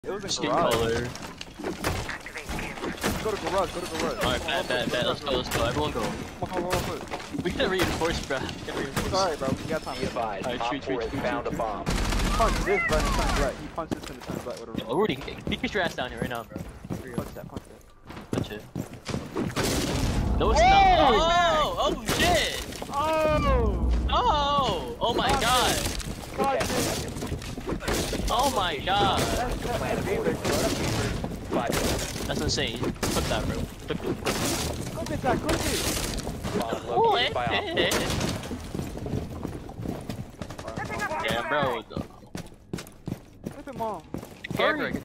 It was in Skin garage. color. Go to garage, go to garage. Alright, bet. Let's go. Everyone go. Come on. We can reinforce, bro. We can reinforce. Sorry, bro. We got time. Be advised, Alright, Op shoot. 4 has found a bomb. Punch this, bro, and it turns right. He punched this and it turns right with a Yo, Rudy, kick your ass down here right now, bro. Punch that. Punch it. No, it's not. Oh shit! Oh my god! Oh my god! That's David, bro. That's David. 5 seconds. That's insane. Clip that, bro. Clip it, Zach. Clip it. Bomb located by Op 4. Yeah, bro. Clip it, mom. Character.